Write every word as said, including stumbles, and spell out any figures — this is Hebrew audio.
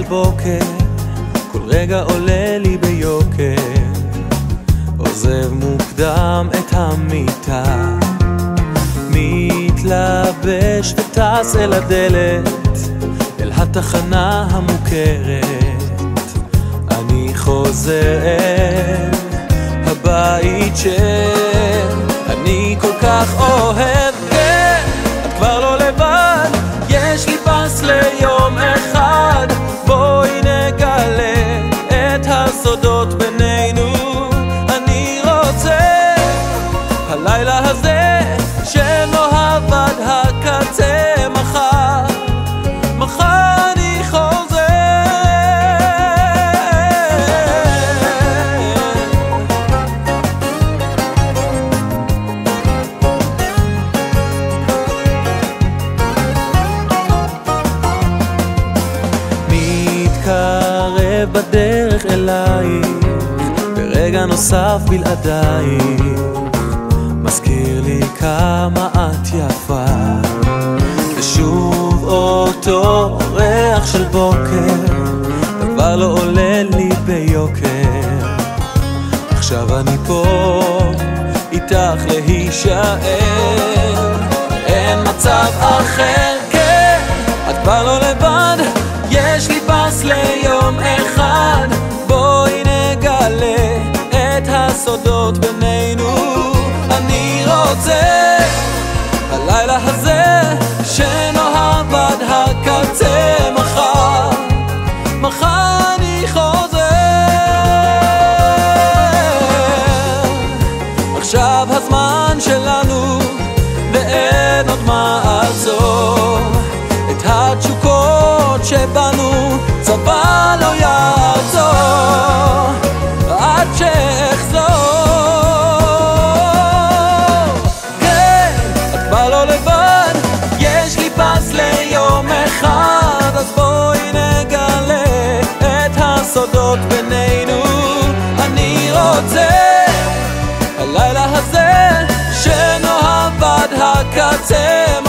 בוקר, כל רגע עולה לי ביוקר. עוזב מוקדם את המיטה, מתלבש וטס אל הדלת, אל התחנה המוכרת. אני חוזר אל הבית שאני כל כך אוהב. כן, את כבר לא לבד, יש לי פס ליום אחד. בואי נגלה את הסודות בינינו. אני רוצה הלילה הזה שנאהב עד הקצה. מחר, מחר אני חוזר. מתקרב בדרך אלייך, ברגע נוסף בלעדייך. מזכיר לי כמה את יפה, ושוב אותו ריח של בוקר, דבר לא עולה לי ביוקר. עכשיו אני פה איתך להישאר, אין מצב אחר. כן, את כבר לא לבד, יש לי פס ליום אחד. בואי נגלה את הסודות בינינו. אני רוצה הלילה הזה שנאהב עד הקצה. מחר, מחר אני חוזר. עכשיו הזמן שלנו ואין עוד מעצור. את התשוקות שבנו צבא לא יעצור עד שאחזור. כן, את כבר לא לבד, יש לי פס ליום אחד. אז בואי נגלה את הסודות בינינו. אני רוצה הלילה הזה שנאהב עד הקצה.